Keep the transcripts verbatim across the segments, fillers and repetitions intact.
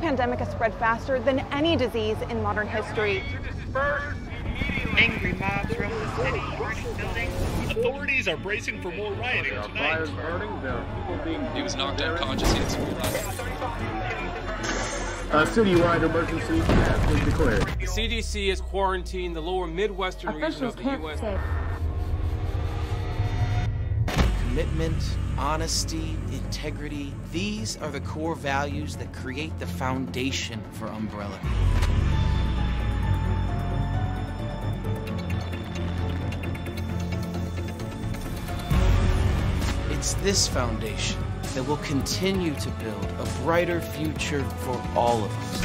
pandemic has spread faster than any disease in modern history. Angry mobs roam the city, burning buildings. Authorities are bracing for more rioting There are tonight. fires burning. There are people being. He was knocked unconscious. He had severe A citywide emergency has been declared. The C D C has quarantined the lower Midwestern region of the U S Commitment, honesty, integrity, these are the core values that create the foundation for Umbrella. It's this foundation that will continue to build a brighter future for all of us.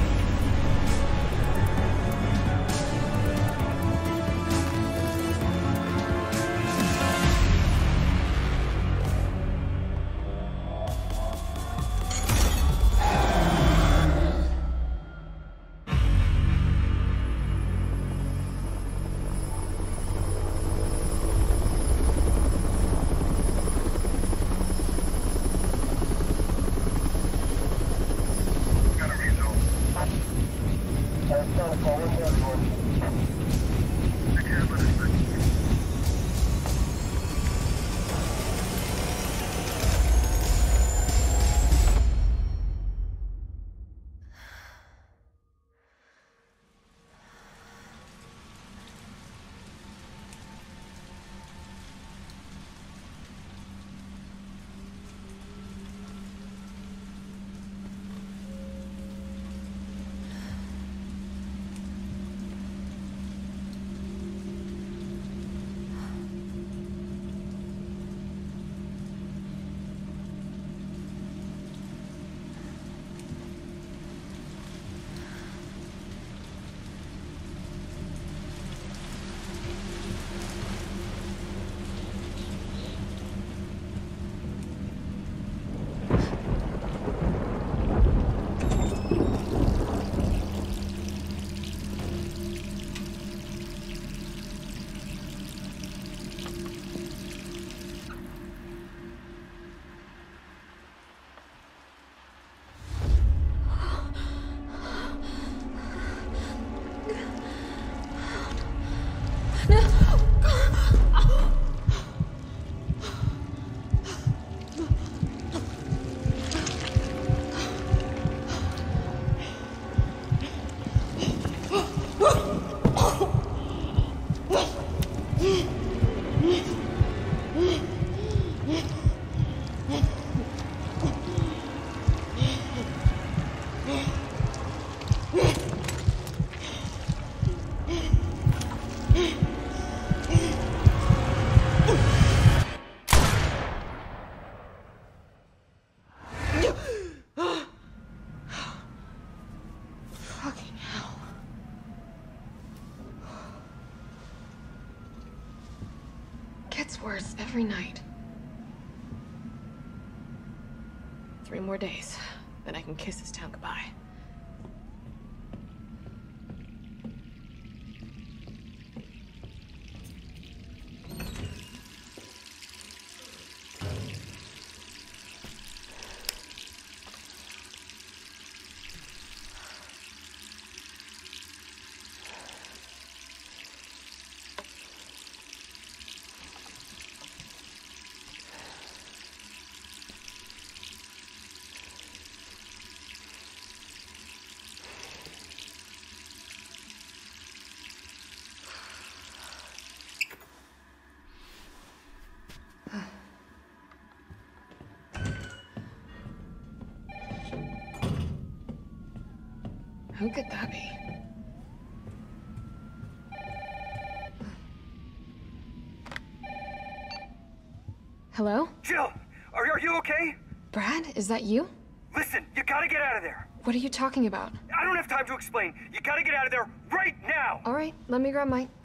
Gets worse every night. Three more days, then I can kiss this town goodbye. Who could that be? Hello? Jill, are, are you okay? Brad, is that you? Listen, you gotta get out of there. What are you talking about? I don't have time to explain. You gotta get out of there right now. All right, let me grab my...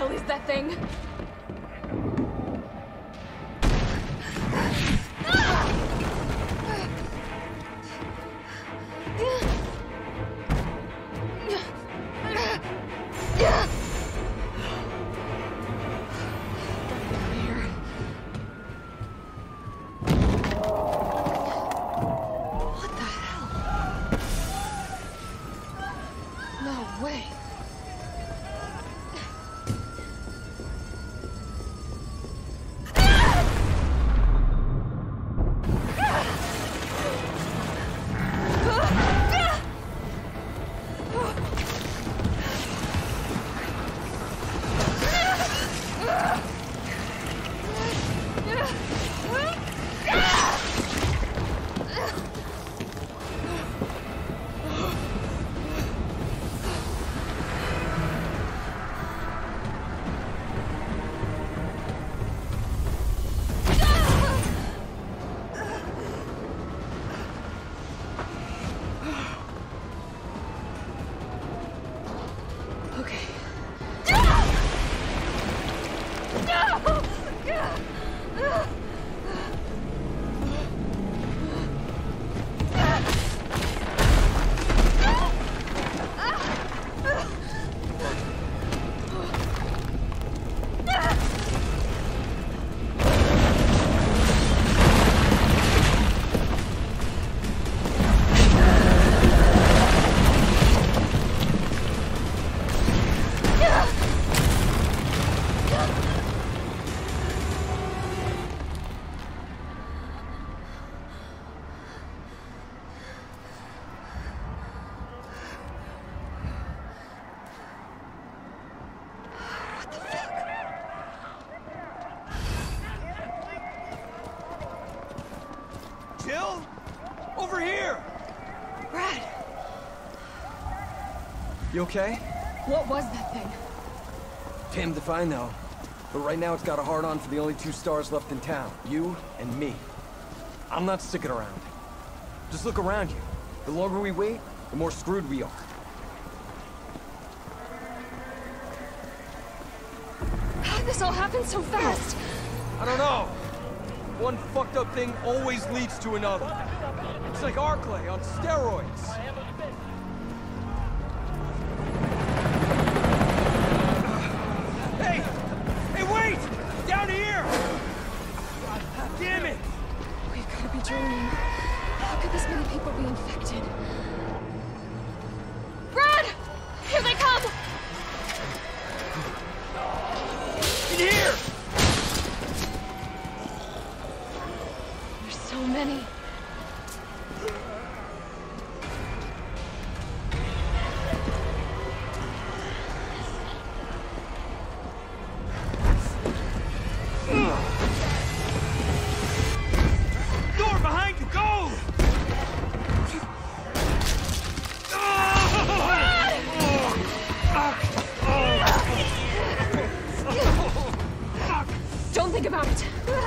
hell is that thing? What the hell? No way. Jill? Over here! Brad, You okay? what was that thing? Damned if I know. But right now it's got a hard-on for the only two stars left in town. You and me. I'm not sticking around. Just look around you. The longer we wait, the more screwed we are. How did this all happen so fast? I don't know. One fucked up thing always leads to another. It's like Arclay on steroids. Hey! Hey, wait! Down here! Damn it! We've got to be dreaming. How could this many people be infected? Brad! Here they come! In here! There's so many. Door behind you, go! Don't think about it.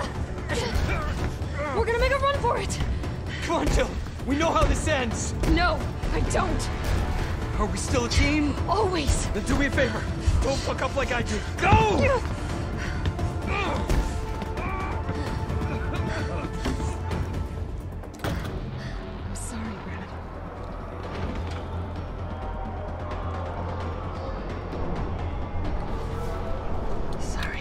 We're gonna make a run for it. Come on, Jill. We know how this ends. No, I don't. Are we still a team? Always. Then do me a favor. Don't fuck up like I did. Go! I'm sorry, Brad. Sorry.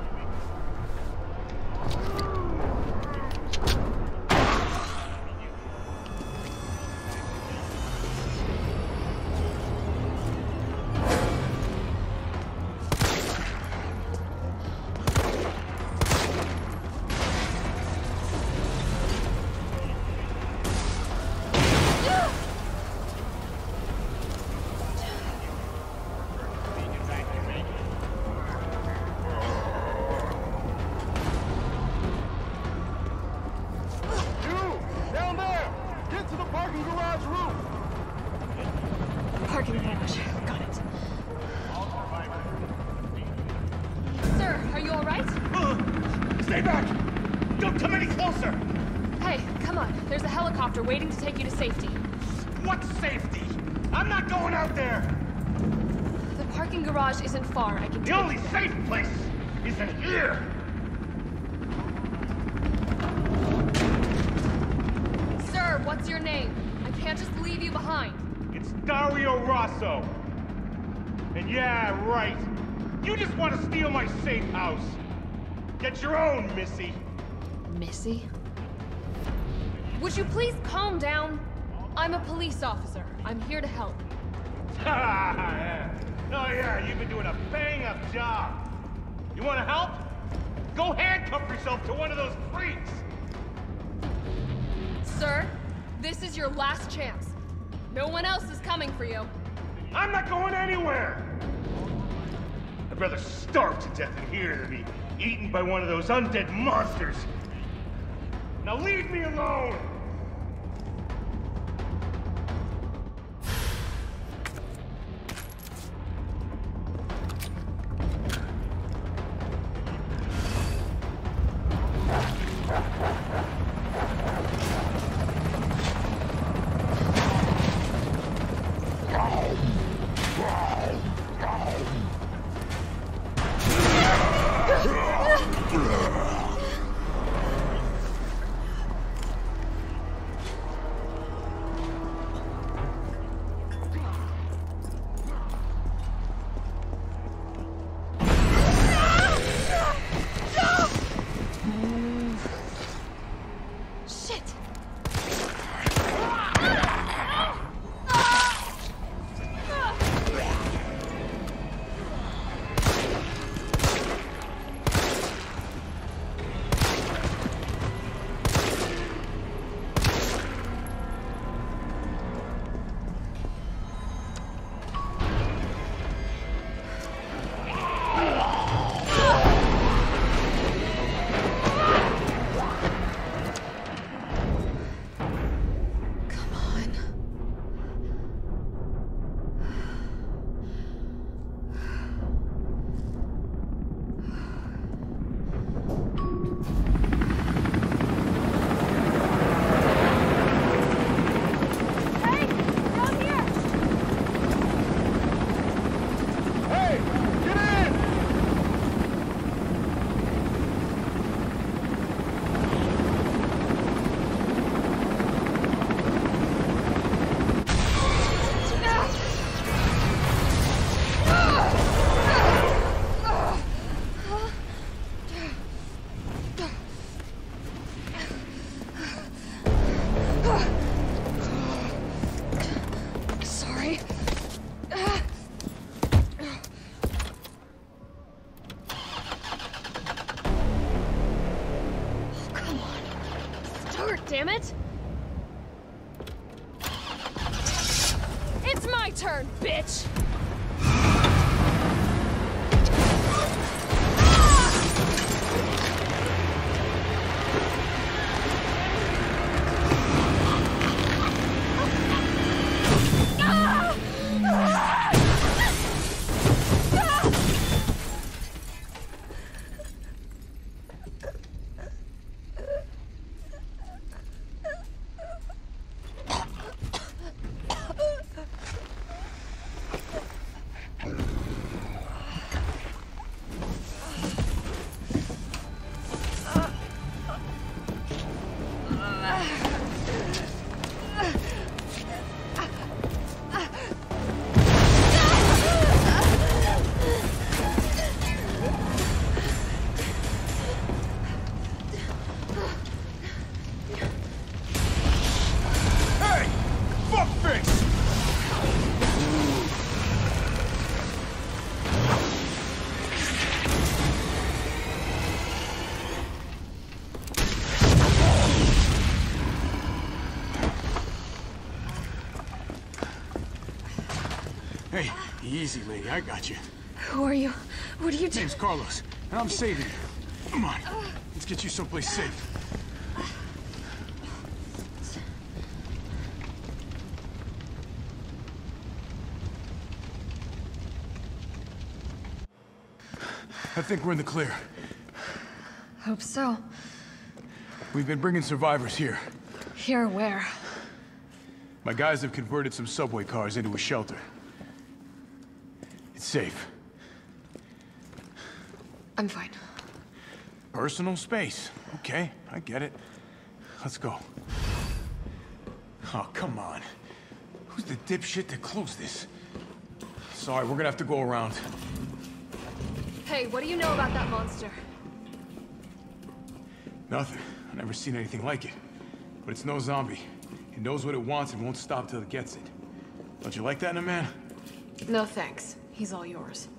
Down there! Get to the parking garage roof! Parking garage. Got it. Sir, are you all right? Stay back! Don't come any closer! Hey, come on. There's a helicopter waiting to take you to safety. What safety? I'm not going out there! The parking garage isn't far. I can The only safe place is in here! Sir, what's your name? I can't just leave you behind. It's Dario Rosso. And yeah, right. You just want to steal my safe house. Get your own, Missy. Missy? Would you please calm down? I'm a police officer. I'm here to help. yeah. Oh yeah, you've been doing a bang-up job. You want to help? Go handcuff yourself to one of those freaks. Sir, this is your last chance. No one else is coming for you. I'm not going anywhere. I'd rather starve to death in here than be eaten by one of those undead monsters. Now leave me alone! Damn it! It's my turn, bitch! Hey, easy, lady. I got you. Who are you? What are you doing? Name's Carlos, and I'm saving you. Come on, let's get you someplace safe. I think we're in the clear. Hope so. We've been bringing survivors here. Here where? My guys have converted some subway cars into a shelter. It's safe. I'm fine. Personal space. Okay, I get it. Let's go. Oh, come on. Who's the dipshit that closed this? Sorry, we're gonna have to go around. Hey, what do you know about that monster? Nothing. I've never seen anything like it. But it's no zombie. It knows what it wants and won't stop till it gets it. Don't you like that in a man? No thanks. He's all yours.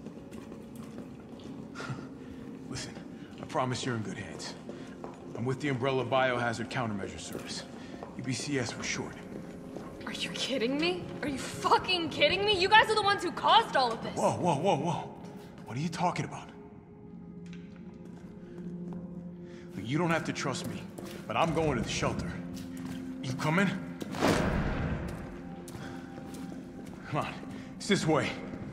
Listen, I promise you're in good hands. I'm with the Umbrella Biohazard Countermeasure Service. U B C S for short. Are you kidding me? Are you fucking kidding me? You guys are the ones who caused all of this! Whoa, whoa, whoa, whoa. What are you talking about? Look, you don't have to trust me, but I'm going to the shelter. You coming? Come on, it's this way.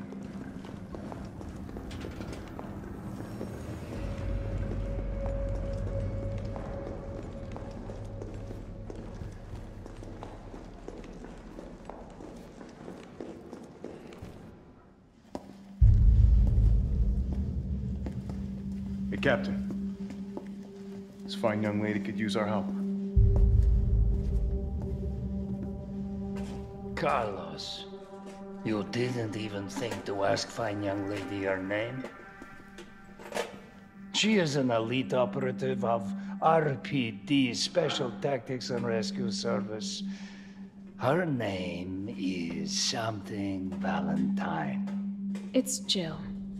Hey, Captain. This fine young lady could use our help. Carlos, you didn't even think to ask fine young lady her name? She is an elite operative of R P D, Special Tactics and Rescue Service. Her name is something Valentine. It's Jill.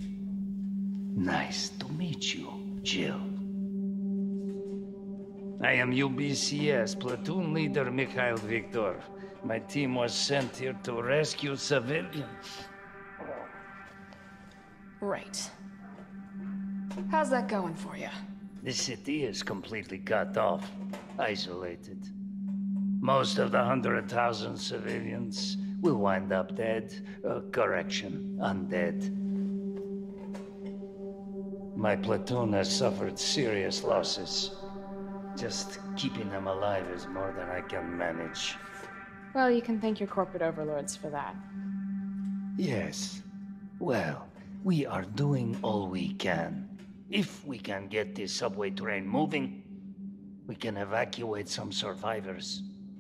Nice to meet you, Jill. I am U B C S Platoon Leader Mikhail Viktor. My team was sent here to rescue civilians. Right. How's that going for you? The city is completely cut off, isolated. Most of the hundred thousand civilians will wind up dead. Uh, correction, undead. My platoon has suffered serious losses. Just keeping them alive is more than I can manage. Well, you can thank your corporate overlords for that. Yes. Well, we are doing all we can. If we can get this subway train moving, we can evacuate some survivors.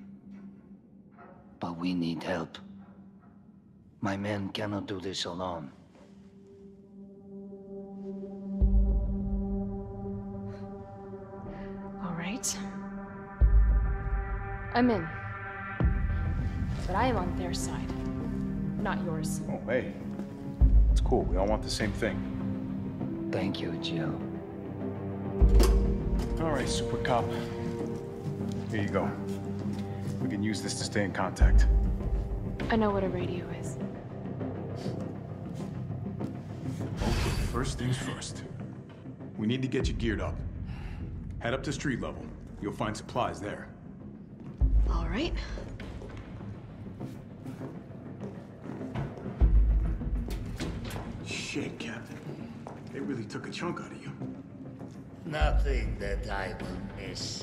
But we need help. My men cannot do this alone. All right. I'm in. But I am on their side, not yours. Oh, hey. It's cool. We all want the same thing. Thank you, Jill. All right, Super Cop. Here you go. We can use this to stay in contact. I know what a radio is. Okay, first things first. We need to get you geared up. Head up to street level. You'll find supplies there. All right. Shit, Captain. They really took a chunk out of you. Nothing that I will miss.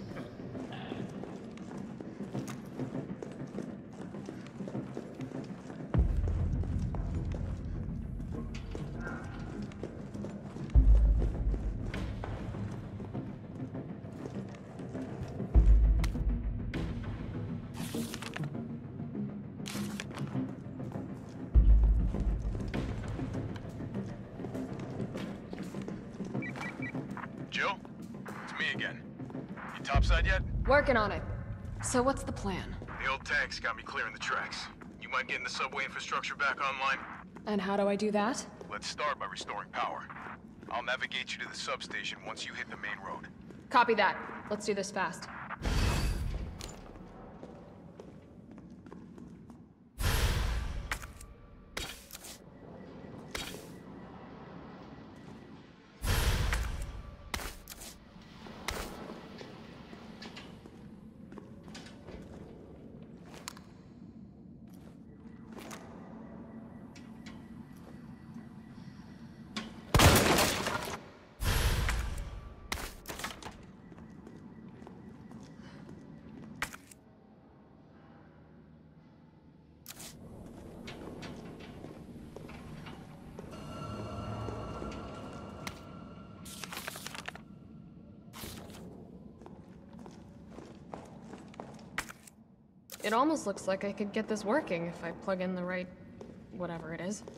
Jill? It's me again. You topside yet? Working on it. So what's the plan? The old tanks got me clearing the tracks. You mind getting the subway infrastructure back online? And how do I do that? Let's start by restoring power. I'll navigate you to the substation once you hit the main road. Copy that. Let's do this fast. It almost looks like I could get this working if I plug in the right... whatever it is.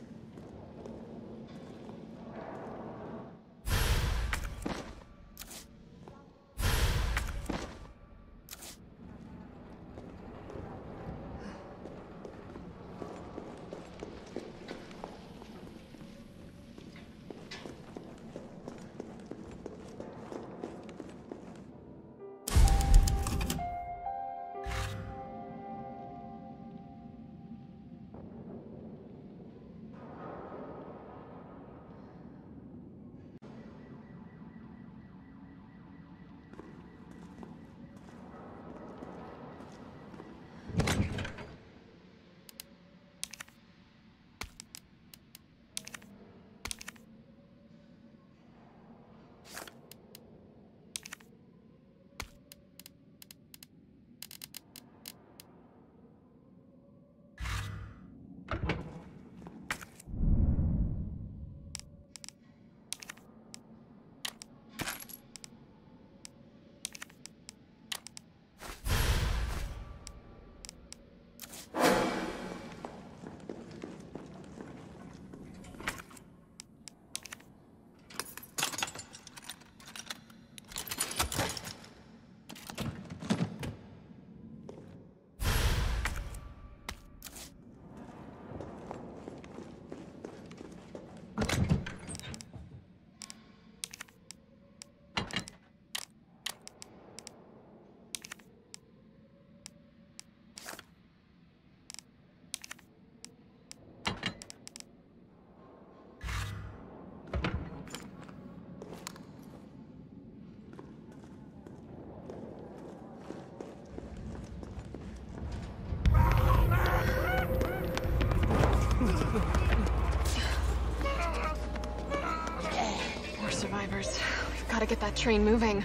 More survivors. We've got to get that train moving.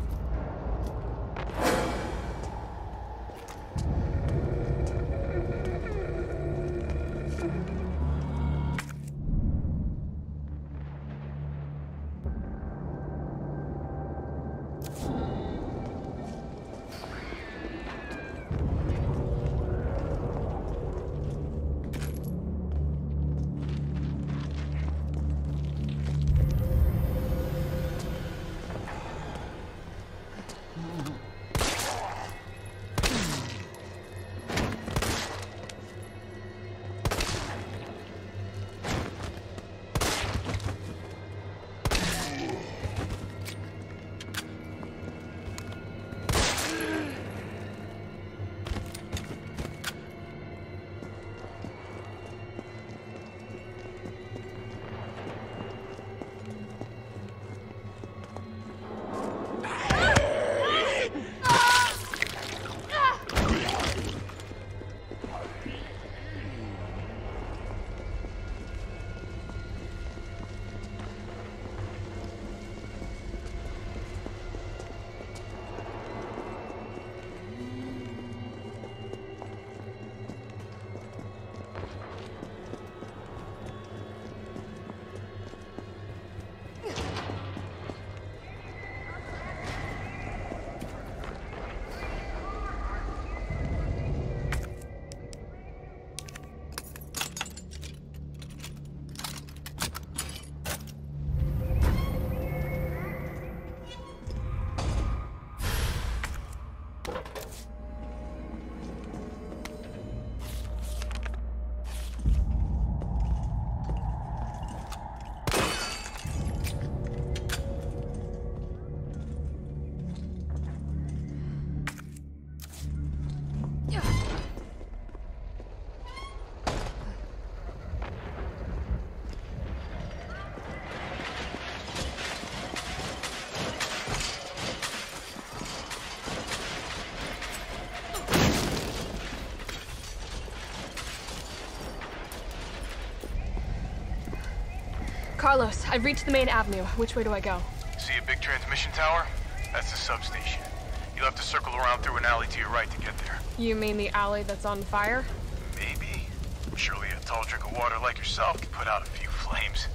Carlos, I've reached the main avenue. Which way do I go? See a big transmission tower? That's the substation. You'll have to circle around through an alley to your right to get there. You mean the alley that's on fire? Maybe. Surely a tall drink of water like yourself can put out a few flames.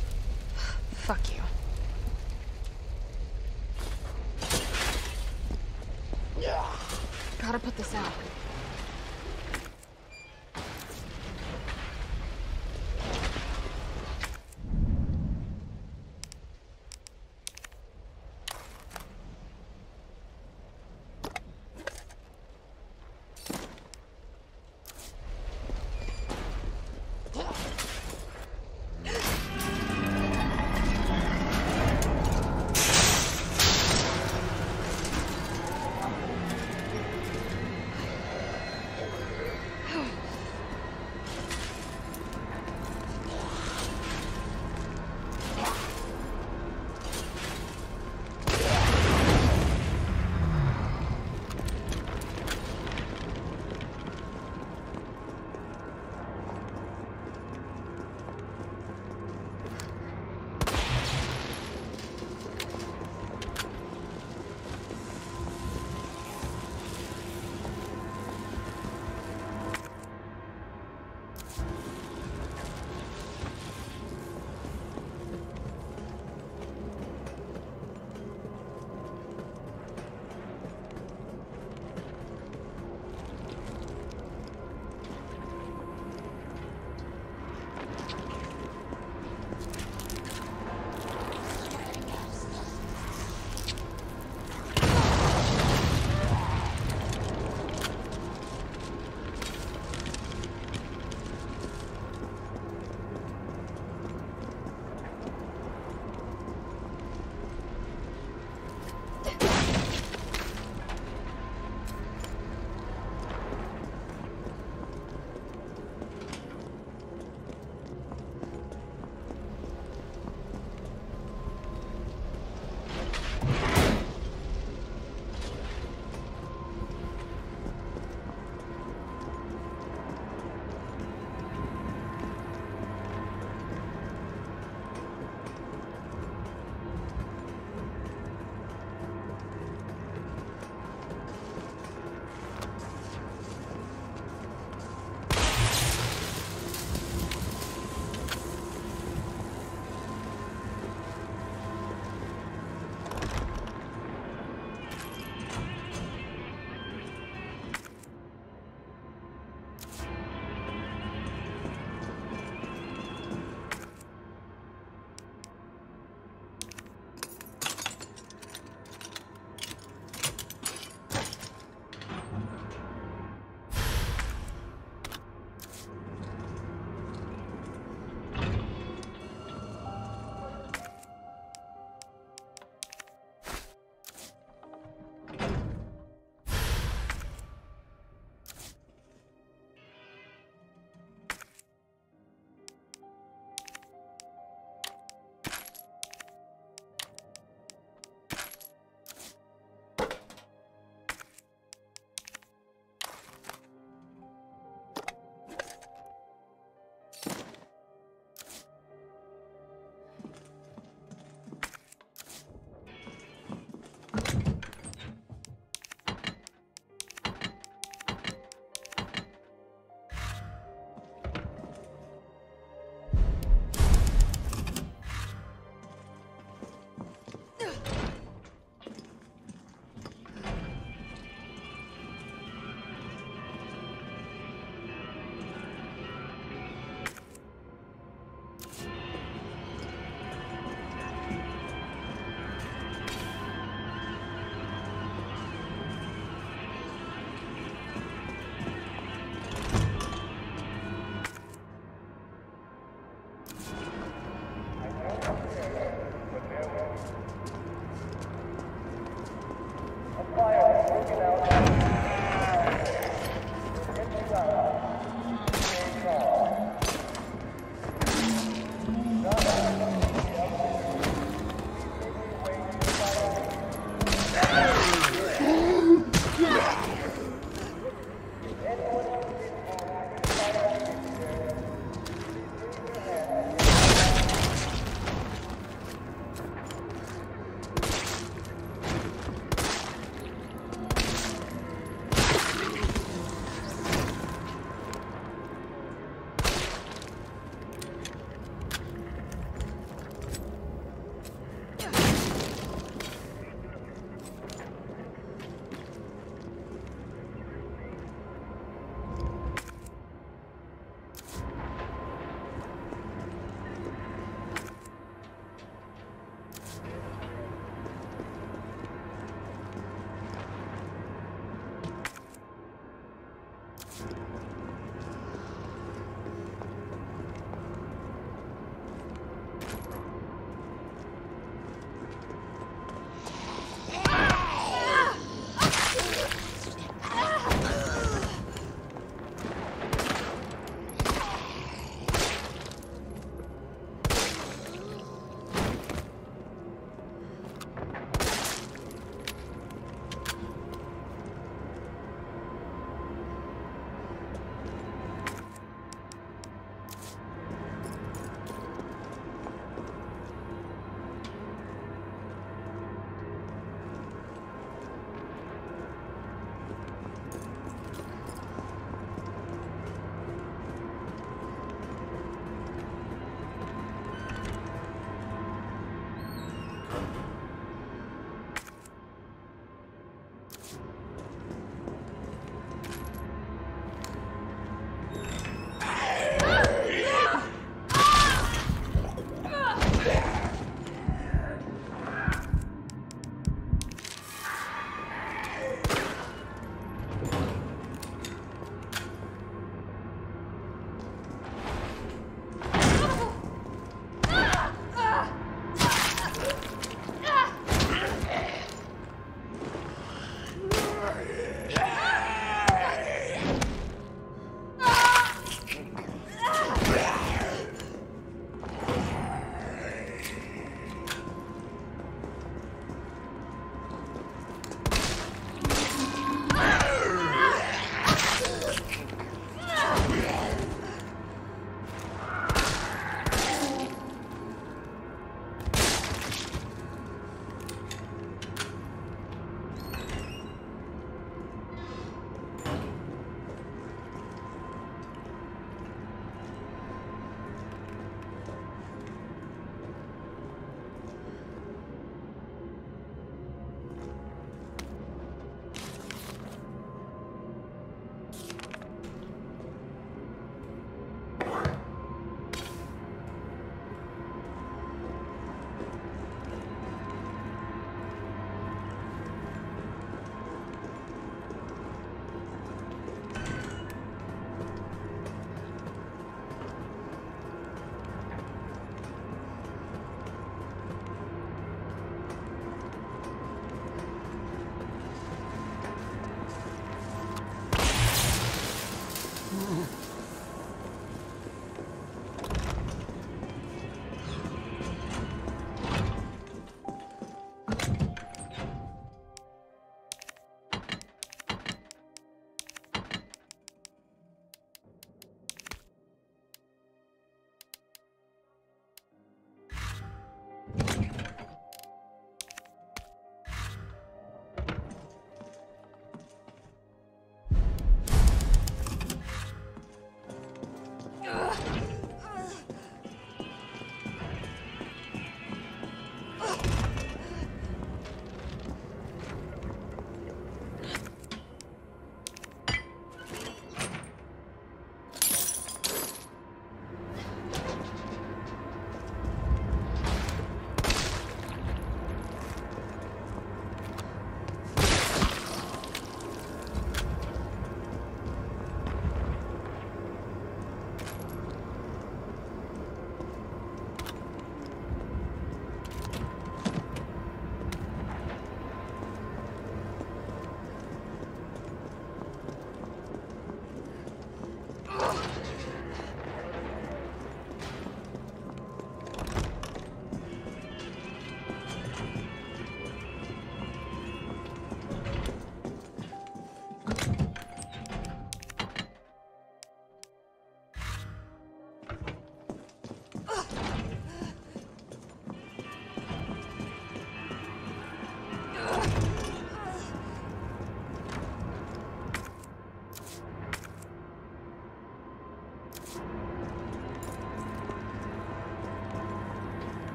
Fuck you. Gotta put this out.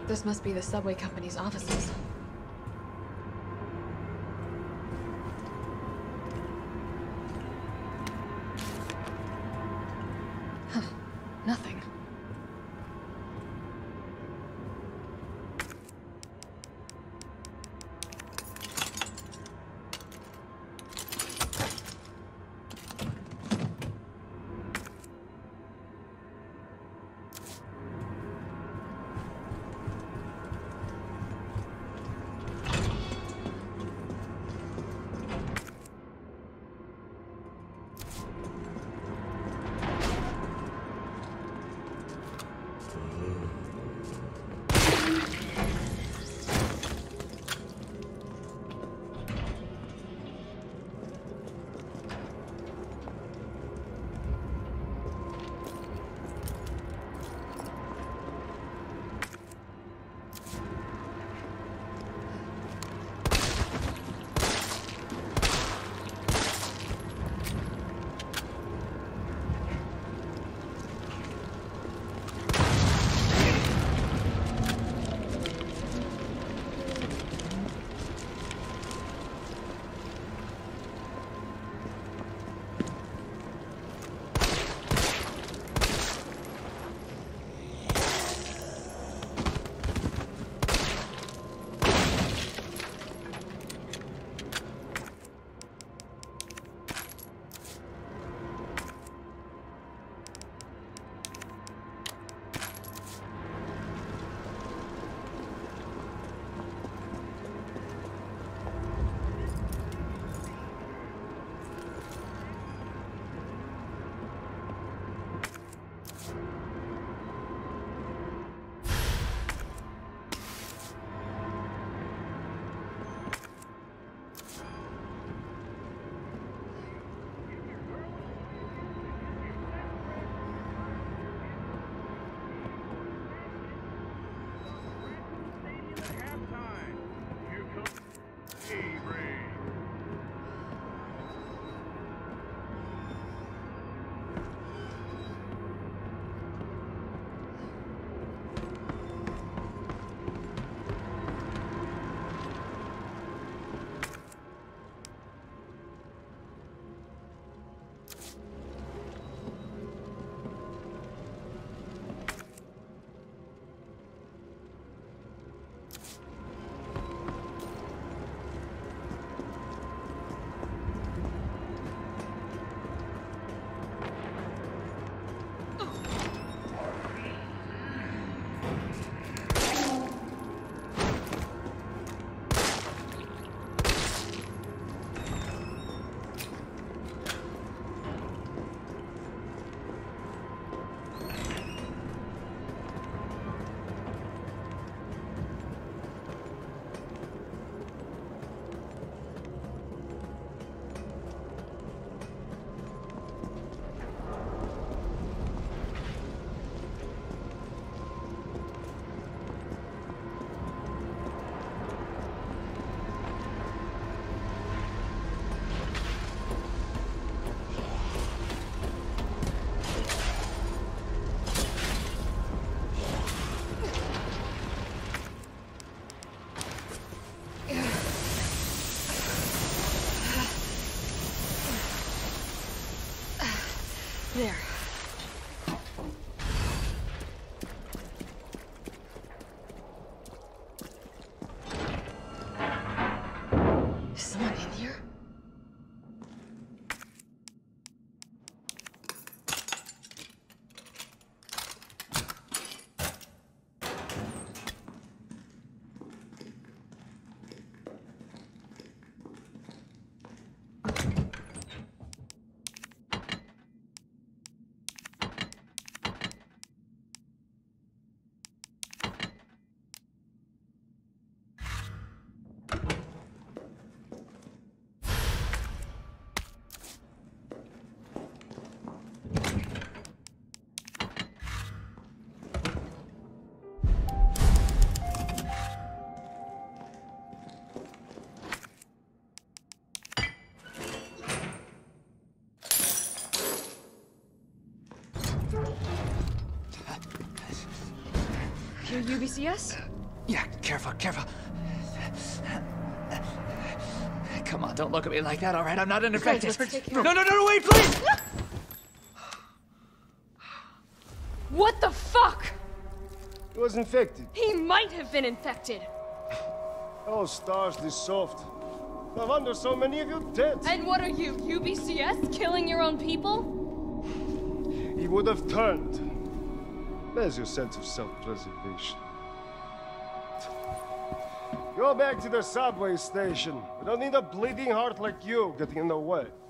This must be the subway company's offices. Huh. Nothing. There. Is someone in here? You're U B C S? Yeah, careful, careful. Come on, don't look at me like that, all right? I'm not an infected. No, no, no, no, wait, please! What the fuck? He was infected. He might have been infected. Oh, stars, this soft. No wonder so many of you dead. And what are you, U B C S, killing your own people? He would have turned. Where's your sense of self-preservation? Go back to the subway station. We don't need a bleeding heart like you getting in the way.